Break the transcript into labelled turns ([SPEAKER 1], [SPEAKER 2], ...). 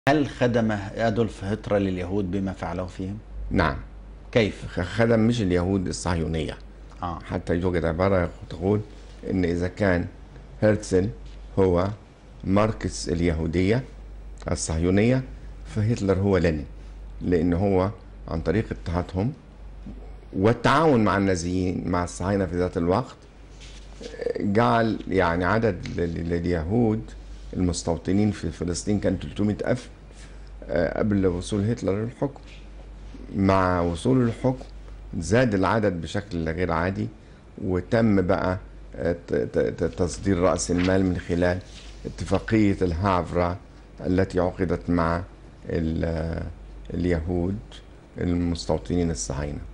[SPEAKER 1] هل خدم أدولف هتلر اليهود بما فعله فيهم؟
[SPEAKER 2] نعم.
[SPEAKER 1] كيف؟
[SPEAKER 2] خدم مش اليهود، الصهيونية. حتى يوجد عبارة تقول إن إذا كان هرتزل هو ماركس اليهودية الصهيونية فهتلر هو لينين، لأن هو عن طريق اضطهادهم والتعاون مع النازيين مع الصهاينة في ذات الوقت جعل يعني عدد اليهود المستوطنين في فلسطين كان 300 ألف قبل وصول هتلر للحكم. مع وصول الحكم زاد العدد بشكل غير عادي، وتم بقى تصدير رأس المال من خلال اتفاقية الهافرا التي عقدت مع اليهود المستوطنين الصهاينة.